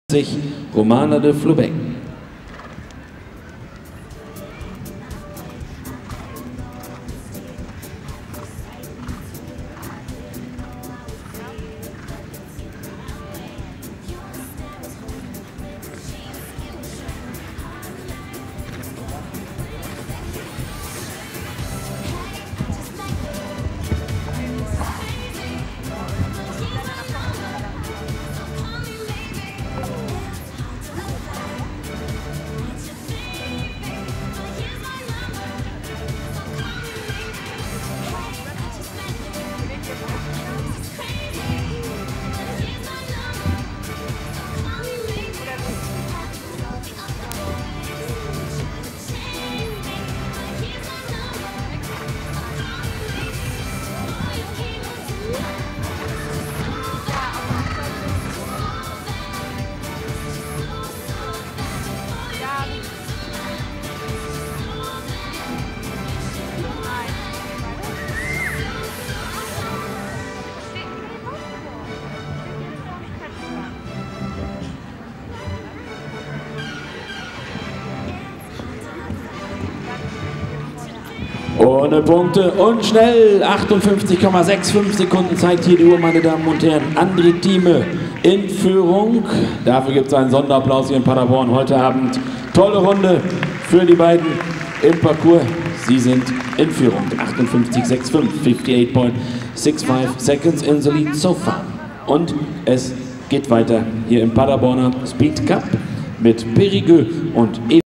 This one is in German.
Romana de Flubeck. Ohne Punkte und schnell, 58,65 Sekunden zeigt hier die Uhr, meine Damen und Herren. André Thieme in Führung. Dafür gibt es einen Sonderapplaus hier in Paderborn heute Abend. Tolle Runde für die beiden im Parcours. Sie sind in Führung. 58,65, 58.65 seconds in the lead so far. Und es geht weiter hier im Paderborner Speed Cup mit Périgueux und